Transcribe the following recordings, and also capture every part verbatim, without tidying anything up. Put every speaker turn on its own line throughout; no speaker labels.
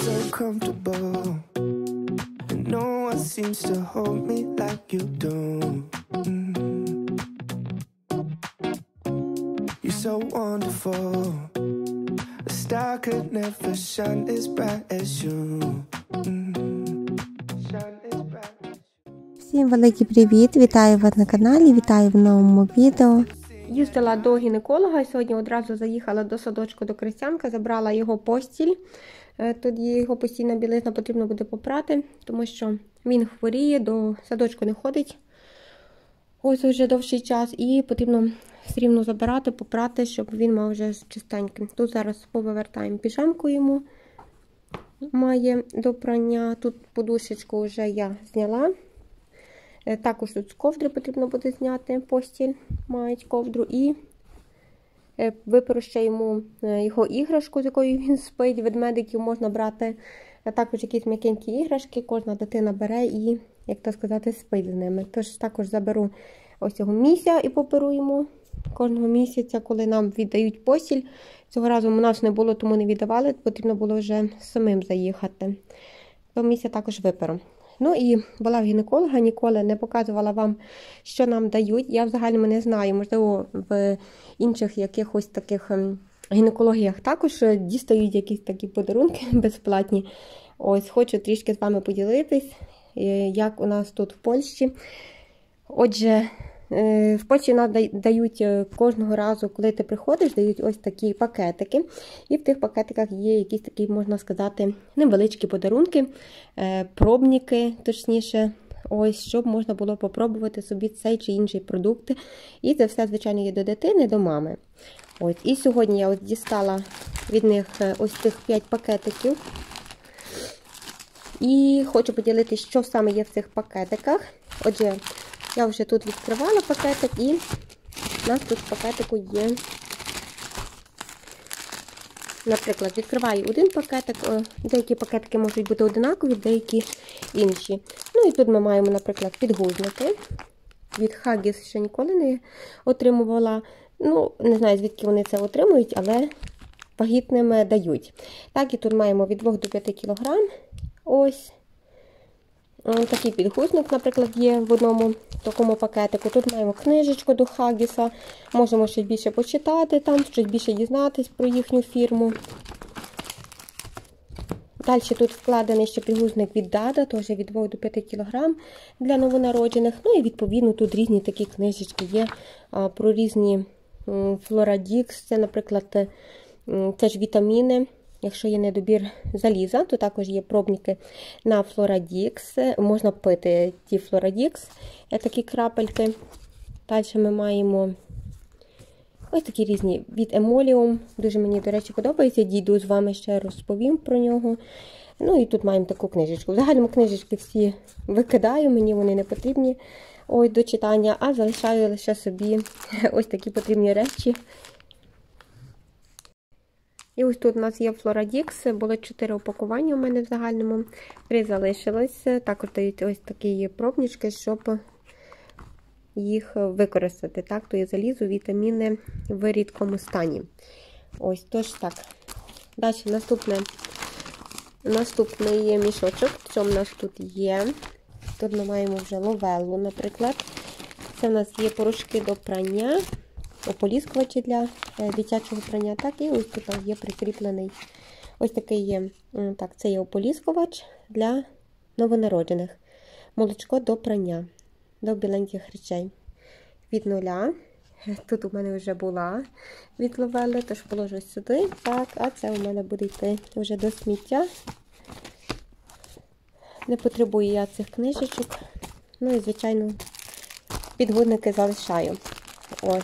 so comfortable, and no one seems to hold me like you do. Mm. You're so wonderful. A star could never shine as bright as you. Mm. Shine as bright as you.
Всім великий привіт! Вітаю вас на каналі, вітаю в новому відео.
Їздила до гінеколога, сьогодні одразу заїхала до садочку до Крестянка, забрала його постіль. Тут його постійна білизна потрібно буде попрати, тому що він хворіє, до садочку не ходить ось вже довший час. І потрібно все рівно забирати, попрати, щоб він мав вже чистеньким. Тут зараз повивертаємо піжамку йому, має до прання. Тут подушечку вже я зняла. Також тут з ковдри потрібно буде зняти постіль, мають ковдру. І виперу ще йому його іграшку, з якою він спить. Ведмедиків можна брати, також якісь м'якенькі іграшки. Кожна дитина бере і, як то сказати, спить з ними. Тож також заберу ось цього місця і поперу йому кожного місяця, коли нам віддають постіль. Цього разу у нас не було, тому не віддавали. Потрібно було вже самим заїхати. То місця також виперу. Ну і була в гінеколога, ніколи не показувала вам, що нам дають. Я взагалі не знаю, можливо, в інших якихось таких гінекологіях також дістають якісь такі подарунки безплатні. Ось, хочу трішки з вами поділитись, як у нас тут в Польщі. Отже, в Польщі нам дають кожного разу, коли ти приходиш, дають ось такі пакетики. І в тих пакетиках є якісь такі, можна сказати, невеличкі подарунки, пробники, точніше, ось, щоб можна було попробувати собі цей чи інший продукт. І це все, звичайно, є до дитини, до мами. Ось, і сьогодні я ось дістала від них ось цих п'ять пакетиків. І хочу поділитися, що саме є в цих пакетиках. Отже, я вже тут відкривала пакетик, і у нас тут в пакетику є, наприклад, відкриваю один пакетик, деякі пакетики можуть бути одинакові, деякі інші. Ну і тут ми маємо, наприклад, підгузники. Від Huggies ще ніколи не отримувала. Ну, не знаю, звідки вони це отримують, але вагітним дають. Так, і тут маємо від двох до п'яти кілограм. Ось. Такий підгузник, наприклад, є в одному такому пакетику. Тут маємо книжечку до Huggies. Можемо щось більше почитати, там щось більше дізнатись про їхню фірму. Далі тут вкладений ще підгузник від Dada, теж від двох до п'яти кілограм для новонароджених. Ну і відповідно тут різні такі книжечки є про різні Floradix. Це, наприклад, це ж вітаміни. Якщо є недобір заліза, то також є пробники на Floradix. Можна пити ті Floradix, такі крапельки. Далі ми маємо ось такі різні від Emolium. Дуже мені, до речі, подобається. Дійду з вами ще розповім про нього. Ну і тут маємо таку книжечку. Взагалі книжечки всі викидаю, мені вони не потрібні ось до читання, а залишаю лише собі ось такі потрібні речі. І ось тут у нас є Floradix, було чотири упакування у мене в загальному, три залишилось. Також дають ось такі пробнички, щоб їх використати. Так, то є залізо, вітаміни в рідкому стані. Ось, тож так. Далі наступне, наступний є мішочок, що в нас тут є. Тут ми маємо вже ловеллу, наприклад. Це в нас є порошки до прання. Ополіскувачі для дитячого прання. Так, і ось тут є прикріплений ось такий є, так, це є ополіскувач для новонароджених. Молочко до прання, до біленьких речей. Від нуля. Тут у мене вже була від ловели, тож положу сюди. Так, а це у мене буде йти вже до сміття. Не потребую я цих книжечок. Ну і, звичайно, підгузники залишаю. Ось.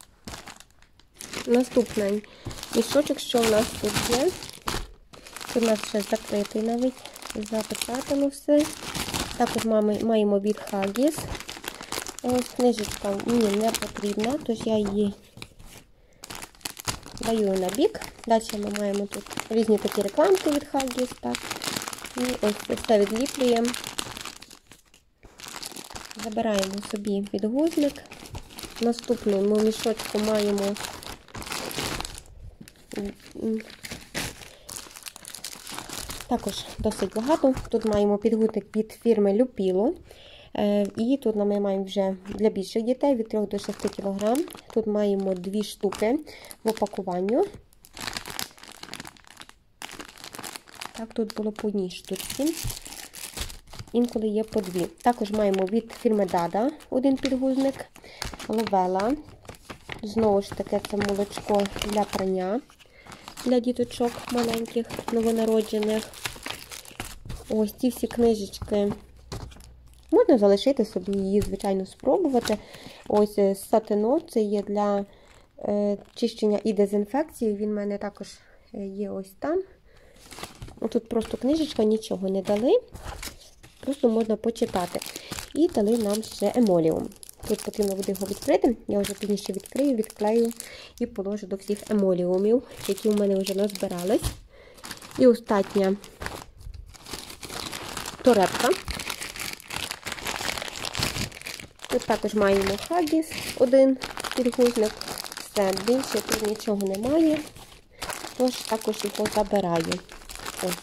Наступний мішочок, що у нас тут є. Тут у нас ще закритий навіть, запечатано все. Також маємо від Huggies. Ось книжечка мені не потрібна, тож я її даю на бік. Далі ми маємо тут різні такі рекламки від Huggies. Так. І ось все відліплюємо. Забираємо собі підгузник. В наступному мішочку маємо Також досить багато. Тут маємо підгузник від фірми Люпіло. І тут ми маємо вже для більших дітей від трьох до шести кілограм. Тут маємо дві штуки в опакуванні. Так, тут було по одній штуці. Інколи є по дві. Також маємо від фірми Дада один підгузник. Ловела. Знову ж таки, це молочко для прання. Для діточок маленьких, новонароджених. Ось ці всі книжечки. Можна залишити собі її, звичайно, спробувати. Ось сатино, це є для е, чищення і дезінфекції. Він в мене також є ось там. Тут просто книжечка, нічого не дали. Просто можна почитати. І дали нам ще емоліум. Тут потрібно буде його відкрити. Я вже пізніше відкрию, відклею і положу до всіх емоліумів, які у мене вже назбирались. І остання торепка. Тут також маємо Huggies, один підгузник. Все, більше тут нічого немає. Тож також його забираю. Ось.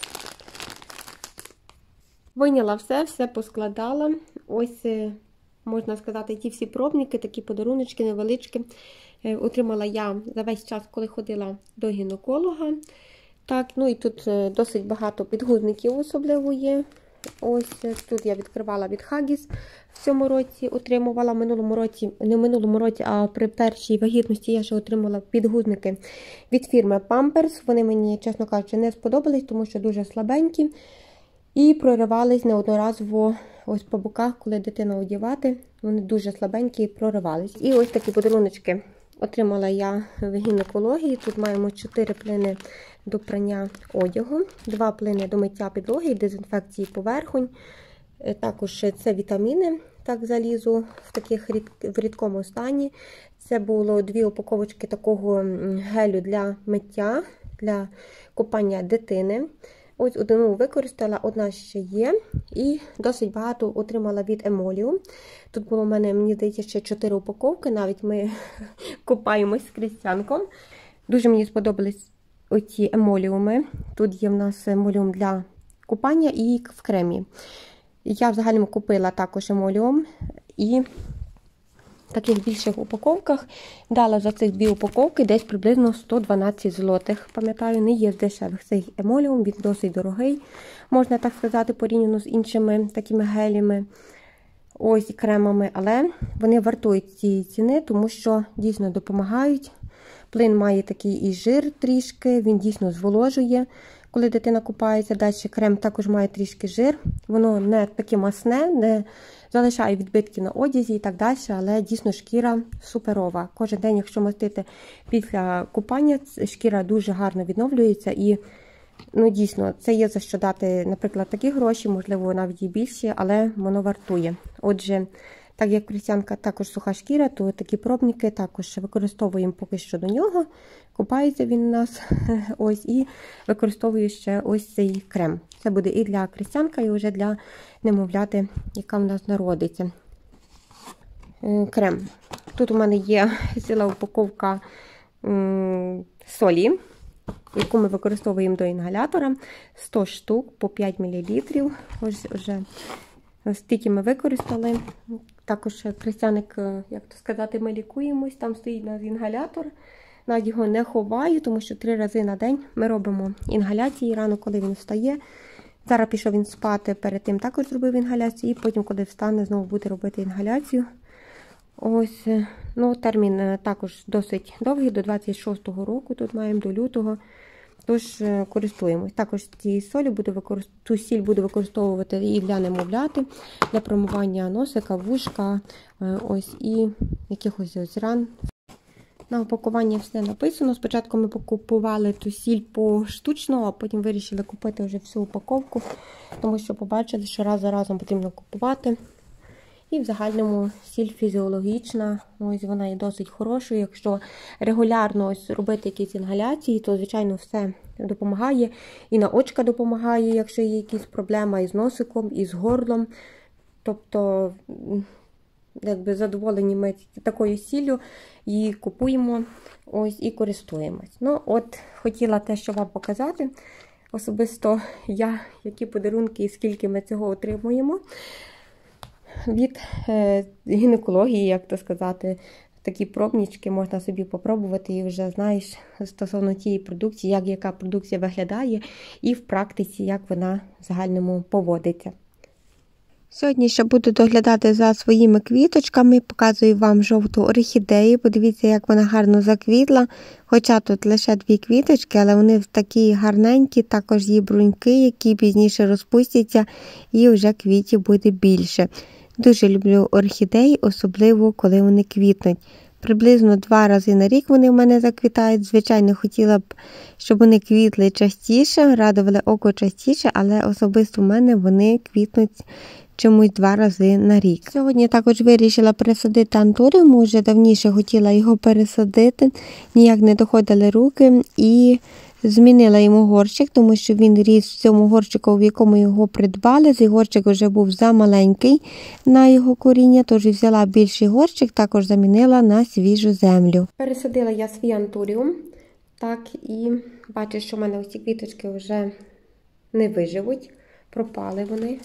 Виняла все, все поскладала. Ось, можна сказати, ті всі пробники, такі подаруночки невеличкі. Отримала я за весь час, коли ходила до гінеколога. Так, ну і тут досить багато підгузників особливо є. Ось тут я відкривала від Huggies в цьому році, отримувала в минулому році, не в минулому році, а при першій вагітності я ще отримала підгузники від фірми Pampers. Вони мені, чесно кажучи, не сподобались, тому що дуже слабенькі. І проривались неодноразово ось по боках, коли дитину одягати. Вони дуже слабенькі і проривались. І ось такі подаруночки отримала я в гінекології. Тут маємо чотири плини до прання одягу, два плини до миття підлоги і дезінфекції поверхонь. Також це вітаміни, так, залізу в таких рід, в рідкому стані. Це було дві упаковочки такого гелю для миття, для купання дитини. Ось одну використала, одна ще є. І досить багато отримала від емоліум. Тут було в мене, мені здається, ще чотири упаковки. Навіть ми купаємось з Крістянком. Дуже мені сподобались оці емоліуми. Тут є в нас емоліум для купання і в кремі. Я в загальному купила також емоліум. І в таких більших упаковках дала за цих дві упаковки десь приблизно сто дванадцять злотих. Пам'ятаю, не є з дешевих цей емоліум, він досить дорогий, можна так сказати, порівняно з іншими такими гелями, ось і кремами. Але вони вартують цієї ціни, тому що дійсно допомагають. Плин має такий і жир трішки, він дійсно зволожує, коли дитина купається. Далі крем також має трішки жир, воно не таке масне, не залишає відбитки на одязі і так далі, але дійсно шкіра суперова. Кожен день, якщо мастити після купання, шкіра дуже гарно відновлюється і, ну, дійсно, це є за що дати, наприклад, такі гроші, можливо, навіть і більші, але воно вартує. Отже, так як Крістянка також суха шкіра, то такі пробники також використовуємо поки що до нього. Купається він у нас ось і використовую ще ось цей крем. Це буде і для Крістянка, і вже для немовляти, яка в нас народиться. Крем. Тут у мене є ціла упаковка солі, яку ми використовуємо до інгалятора. сто штук по п'ять мілілітрів. Ось вже стільки ми використали. Також Крістяник, як то сказати, ми лікуємось. Там стоїть у нас інгалятор. Навіть його не ховаю, тому що три рази на день ми робимо інгаляції рано, коли він встає. Зараз пішов він спати, перед тим також зробив інгаляцію, і потім, коли встане, знову буде робити інгаляцію. Ось, ну, термін також досить довгий, до двадцять шостого року, тут маємо до лютого, тож користуємось. Також ці солі буду використ... цю сіль буду використовувати і для немовляти, для промивання носика, вушка, ось, і якихось ось ран. На упакуванні все написано. Спочатку ми покупували ту сіль поштучно, а потім вирішили купити вже всю упаковку, тому що побачили, що раз за разом потрібно купувати. І в загальному сіль фізіологічна, ось вона є досить хорошою. Якщо регулярно ось робити якісь інгаляції, то, звичайно, все допомагає. І на очка допомагає, якщо є якісь проблеми із носиком, і з горлом. Тобто, якби задоволені ми такою сіллю, її купуємо ось і користуємось. Ну, от, хотіла те, що вам показати. особисто я, які подарунки і скільки ми цього отримуємо від е, гінекології, як то сказати. Такі пробнички можна собі попробувати і вже знаєш стосовно тієї продукції, як яка продукція виглядає і в практиці, як вона в загальному поводиться.
Сьогодні ще буду доглядати за своїми квіточками, показую вам жовту орхідею. Подивіться, як вона гарно заквітла, хоча тут лише дві квіточки, але вони такі гарненькі, також є бруньки, які пізніше розпустяться і вже квітів буде більше. Дуже люблю орхідеї, особливо коли вони квітнуть. Приблизно два рази на рік вони в мене заквітають. Звичайно, хотіла б, щоб вони квітли частіше, радували око частіше, але особисто в мене вони квітнуть чомусь два рази на рік. Сьогодні також вирішила пересадити антуріум, вже давніше хотіла його пересадити, ніяк не доходили руки і змінила йому горщик, тому що він ріс в цьому горщику, в якому його придбали. Цей горщик вже був замаленький на його коріння, тож взяла більший горщик, також замінила на свіжу землю.
Пересадила я свій антуріум, так, і бачу, що в мене ось ці квіточки вже не виживуть, пропали вони.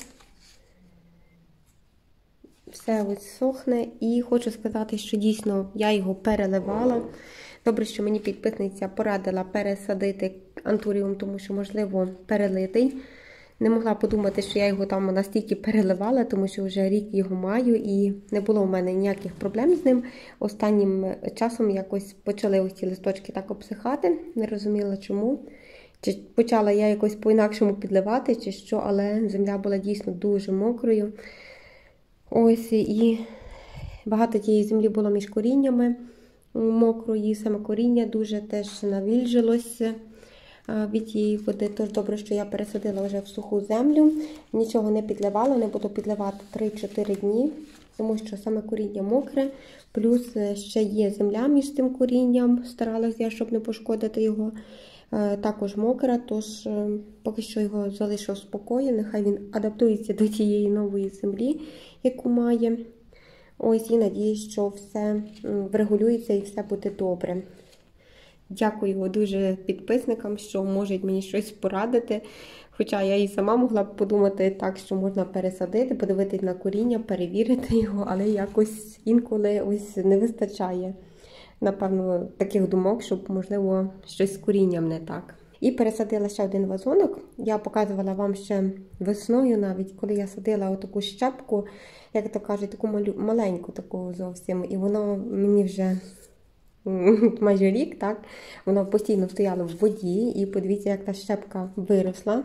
Все ось сохне, і хочу сказати, що дійсно я його переливала. Добре, що мені підписниця порадила пересадити антуріум, тому що, можливо, перелитий. Не могла подумати, що я його там настільки переливала, тому що вже рік його маю і не було в мене ніяких проблем з ним. Останнім часом якось почали ось ці листочки так обсихати, не розуміла чому. Чи почала я якось по-інакшому підливати, чи що, але земля була дійсно дуже мокрою. Ось, і багато тієї землі було між коріннями мокрої, саме коріння дуже теж навільжилося від тієї води. Тож добре, що я пересадила вже в суху землю, нічого не підливала, не буду підливати три-чотири дні, тому що саме коріння мокре, плюс ще є земля між цим корінням, старалася я, щоб не пошкодити його, також мокра, тож поки що його залишу в спокої, нехай він адаптується до тієї нової землі, яку має. Ось, і надіюсь, що все врегулюється і все буде добре. Дякую дуже підписникам, що можуть мені щось порадити. Хоча я і сама могла б подумати так, що можна пересадити, подивитись на коріння, перевірити його, але якось інколи ось не вистачає, напевно, таких думок, щоб, можливо, щось з корінням не так. І пересадила ще один вазонок. Я показувала вам ще весною навіть, коли я садила отаку щепку, як то кажуть, таку малю, маленьку таку зовсім. І воно мені вже майже рік, так, воно постійно стояло в воді. І подивіться, як та щепка виросла.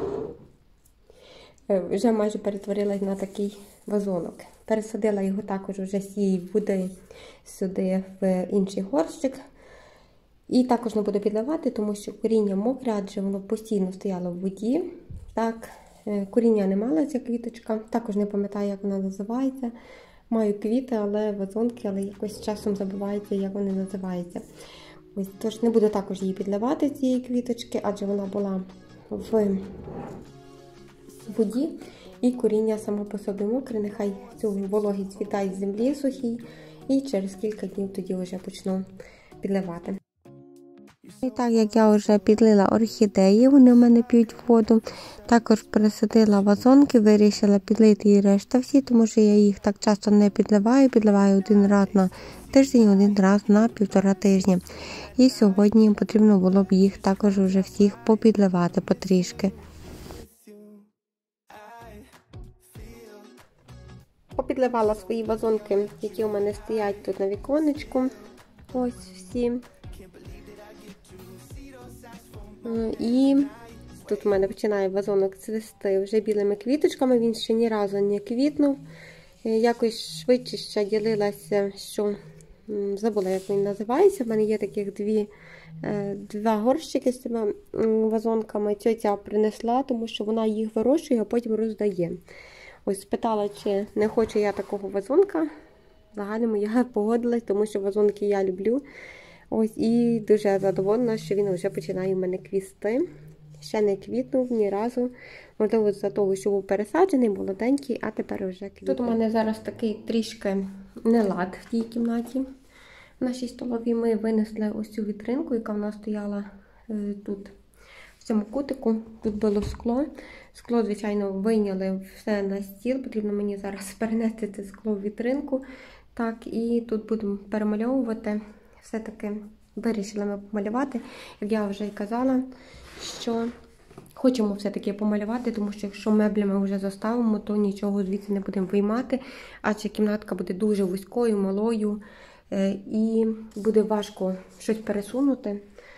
Вже майже перетворилась на такий вазонок. Пересадила його також вже з цієї води сюди в інший горщик. І також не буду підливати, тому що коріння мокре, адже воно постійно стояло в воді. Так, коріння не мала ця квіточка, також не пам'ятаю, як вона називається. Маю квіти, але вазонки, але якось часом забувається, як вони називаються. Ось, тож не буду також її підливати, цієї квіточки, адже вона була в воді. І коріння само по собі мокре, нехай цю вологі цвітає з землі сухій. І через кілька днів тоді вже почну підливати.
І так, як я вже підлила орхідеї, вони в мене п'ють воду. Також пересадила вазонки, вирішила підлити і решта всі, тому що я їх так часто не підливаю. Підливаю один раз на тиждень, один раз на півтора тижні. І сьогодні потрібно було б їх також вже всіх попідливати потрішки.
Попідливала свої вазонки, які у мене стоять тут на віконечку. Ось всі. І тут у мене починає вазонок цвісти вже білими квіточками, він ще ні разу не квітнув. Якось швидше ще ділилася, що забула, як він називається. У мене є таких дві, два горщики з цими вазонками. Тьотя принесла, тому що вона їх вирощує, а потім роздає. Ось спитала, чи не хочу я такого вазонка. В загальному я погодилась, тому що вазонки я люблю. Ось, і дуже задоволена, що він вже починає в мене квісти. Ще не квітнув ні разу. Можливо, з-за того, що був пересаджений, молоденький, а тепер вже квітне. Тут у мене зараз такий трішки нелад в тій кімнаті. В нашій столовій ми винесли ось цю вітринку, яка в нас стояла е, тут в цьому кутику. Тут було скло. Скло, звичайно, вийняли все на стіл. Потрібно мені зараз перенести це скло в вітринку. Так, і тут будемо перемальовувати. Все-таки вирішили ми помалювати. Як я вже й казала, що хочемо все-таки помалювати, тому що якщо меблі ми вже заставимо, то нічого звідси не будемо виймати, адже кімнатка буде дуже вузькою, малою, і буде важко щось пересунути.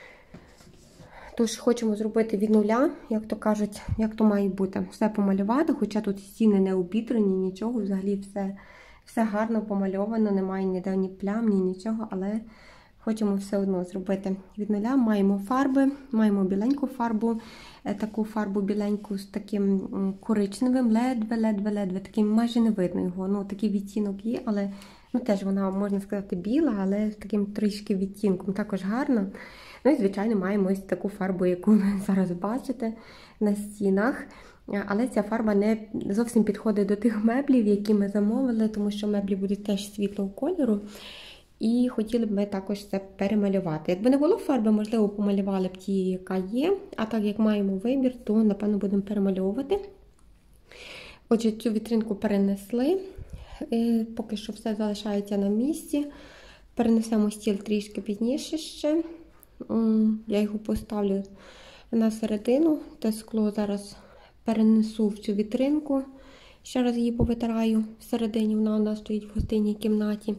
Тож хочемо зробити від нуля, як то кажуть, як то має бути. Все помалювати, хоча тут стіни не обітрані, нічого, взагалі все, все гарно помальовано, немає ніде ні плям, ні нічого, але хочемо все одно зробити від нуля. Маємо фарби, маємо біленьку фарбу, таку фарбу біленьку з таким коричневим, ледве-ледве-ледве, таким майже не видно його. Ну, такий відтінок є, але ну, теж вона, можна сказати, біла, але з таким трішки відтінком, також гарна. Ну і, звичайно, маємо ось таку фарбу, яку ви зараз бачите на стінах. Але ця фарба не зовсім підходить до тих меблів, які ми замовили, тому що меблі будуть теж світлого кольору. І хотіли б ми також це перемалювати. Якби не було фарби, можливо, помалювали б ті, яка є. А так як маємо вибір, то, напевно, будемо перемальовувати. Отже, цю вітринку перенесли. І поки що все залишається на місці. Перенесемо стіл трішки пізніше ще. Я його поставлю на середину. Те скло зараз перенесу в цю вітринку. Ще раз її повитираю всередині. Вона у нас стоїть в гостинній кімнаті.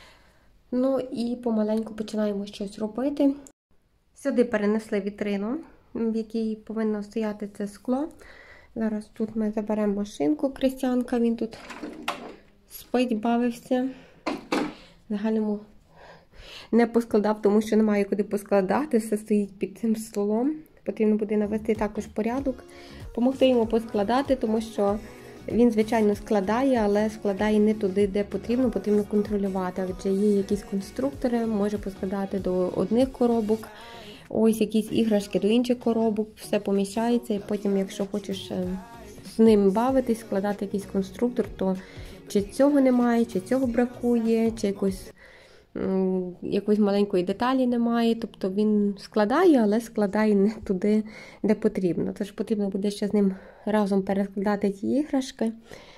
Ну і помаленьку починаємо щось робити. Сюди перенесли вітрину, в якій повинно стояти це скло. Зараз тут ми заберемо машинку Крістянка, він тут спить, бавився. В загальному не поскладав, тому що немає куди поскладати, все стоїть під цим столом. Потрібно буде навести також порядок, допомогти йому поскладати, тому що він, звичайно, складає, але складає не туди, де потрібно, потрібно контролювати. Адже є якісь конструктори, може поскладати до одних коробок, ось якісь іграшки до інших коробок, все поміщається, і потім, якщо хочеш з ним бавитись, складати якийсь конструктор, то чи цього немає, чи цього бракує, чи якось, якоїсь маленької деталі немає. Тобто він складає, але складає не туди, де потрібно. Тож потрібно буде ще з ним разом перескладати ті іграшки.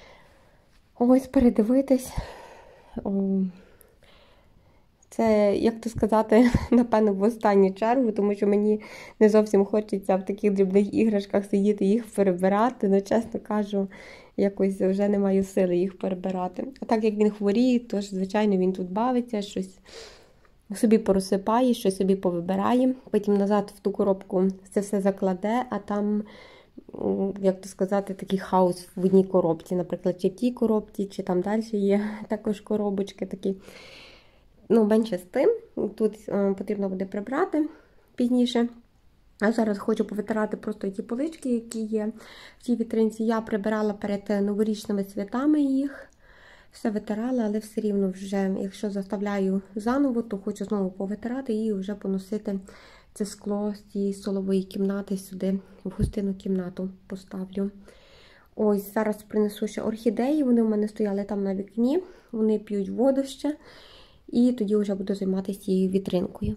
Ось, передивитись. Це, як то сказати, напевно, в останню чергу, тому що мені не зовсім хочеться в таких дрібних іграшках сидіти, їх перебирати. Ну, чесно кажу, якось вже не маю сили їх перебирати. А так як він хворіє, то ж, звичайно, він тут бавиться, щось собі порозсипає, щось собі повибирає. Потім назад в ту коробку це все закладе, а там, як то сказати, такий хаос в одній коробці. Наприклад, чи в тій коробці, чи там далі є також коробочки такі. Ну, менше з тим. Тут е, потрібно буде прибрати пізніше. А зараз хочу повитирати просто ті полички, які є в цій вітринці. Я прибирала перед новорічними святами їх. Все витирала, але все рівно вже, якщо заставляю заново, то хочу знову повитирати і вже поносити це скло з цієї столової кімнати сюди, в гостинну кімнату поставлю. Ось, зараз принесу ще орхідеї. Вони у мене стояли там на вікні. Вони п'ють воду ще. І тоді вже буду займатися цією вітринкою.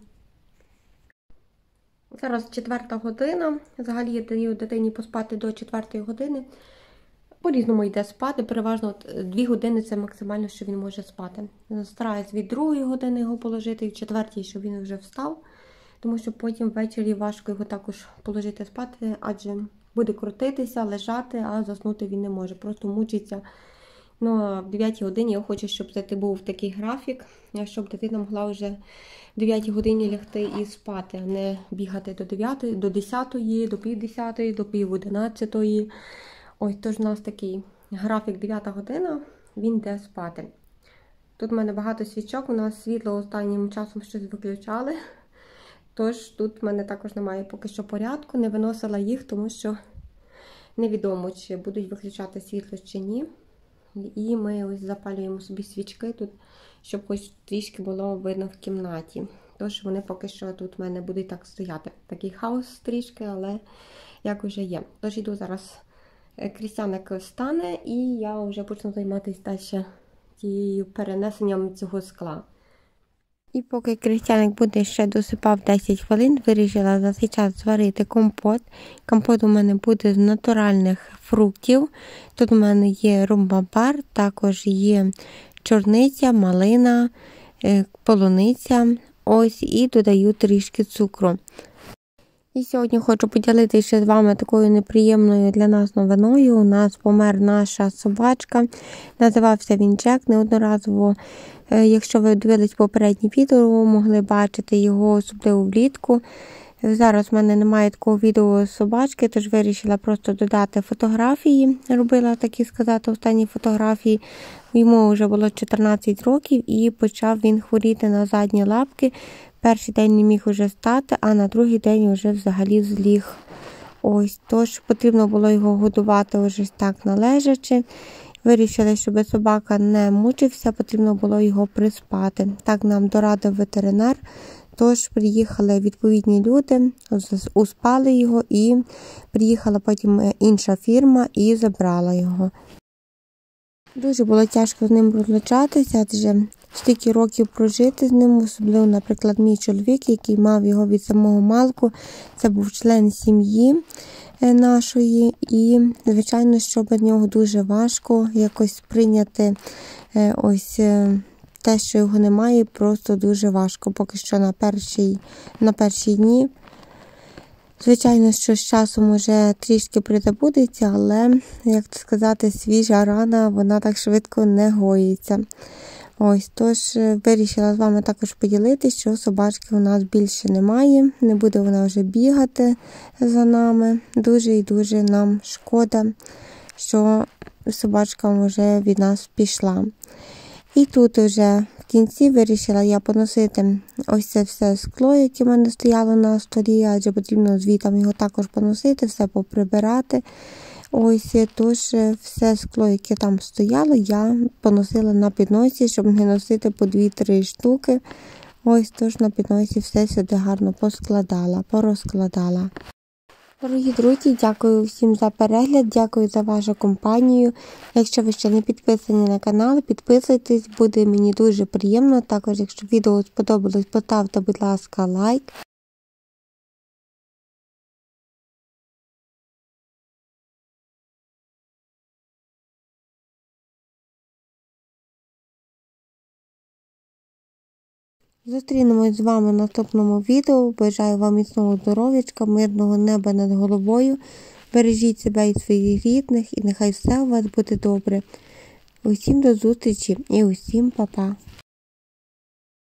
Зараз четверта година. Взагалі я даю дитині поспати до четвертої години. По-різному йде спати. Переважно дві години це максимально, що він може спати. Стараюсь від другої години його положити, і в четвертій, щоб він вже встав. Тому що потім ввечері важко його також положити спати, адже буде крутитися, лежати, а заснути він не може. Просто мучиться. Ну, а в дев'ятій годині я хочу, щоб це був такий графік, щоб дитина могла вже в дев'ятій годині лягти і спати, а не бігати до дев'ятої, до десятої, до пів десятої, до пів одинадцятої. Ось, тож у нас такий графік дев'ята година, він йде спати. Тут в мене багато свічок, у нас світло останнім часом щось виключали. Тож тут в мене також немає поки що порядку, не виносила їх, тому що невідомо, чи будуть виключати світло чи ні. І ми ось запалюємо собі свічки тут, щоб хоч трішки було видно в кімнаті. Тож вони поки що тут в мене будуть так стояти. Такий хаос трішки, але як вже є. Тож йду зараз, Крістяник встане, і я вже почну займатися далі тією перенесенням цього скла.
І поки Крістяник буде ще досипав десять хвилин, вирішила за цей час зварити компот. Компот у мене буде з натуральних фруктів. Тут у мене є румбабар, також є чорниця, малина, полуниця. Ось, і додаю трішки цукру. І сьогодні хочу поділитися з вами такою неприємною для нас новиною. У нас помер наша собачка. Називався він Джек. Неодноразово, якщо ви дивились попередні відео, ви могли бачити його, особливо влітку. Зараз в мене немає такого відео з собачки, тож вирішила просто додати фотографії. Робила, такі сказати, останні фотографії. Йому вже було чотирнадцять років і почав він хворіти на задні лапки. Перший день не міг уже стати, а на другий день вже взагалі зліг. Ось, тож потрібно було його годувати вже так належачи. Вирішили, щоб собака не мучився, потрібно було його приспати. Так нам дорадив ветеринар. Тож приїхали відповідні люди, успали його і приїхала потім інша фірма і забрала його. Дуже було тяжко з ним розлучатися, адже стільки років прожити з ним, особливо, наприклад, мій чоловік, який мав його від самого малку, це був член сім'ї нашої, і, звичайно, що без нього дуже важко якось прийняти ось те, що його немає, просто дуже важко, поки що на першій, на перші дні. Звичайно, що з часом вже трішки призабудеться, але, як сказати, свіжа рана, вона так швидко не гоїться. Ось, тож вирішила з вами також поділитися, що собачки у нас більше немає, не буде вона вже бігати за нами. Дуже і дуже нам шкода, що собачка вже від нас пішла. І тут вже в кінці вирішила я поносити ось це все скло, яке в мене стояло на столі, адже потрібно звітом його також поносити, все поприбирати. Ось, тож все скло, яке там стояло, я поносила на підносі, щоб не носити по дві-три штуки. Ось, тож на підносі все сюди гарно поскладала, порозкладала. Дорогі друзі, дякую всім за перегляд, дякую за вашу компанію. Якщо ви ще не підписані на канал, підписуйтесь, буде мені дуже приємно. Також, якщо відео сподобалось, поставте, будь ласка, лайк. Зустрінемось з вами в наступному відео. Бажаю вам міцного здоров'ячка, мирного неба над головою. Бережіть себе і своїх рідних, і нехай все у вас буде добре. Усім до зустрічі і усім па-па.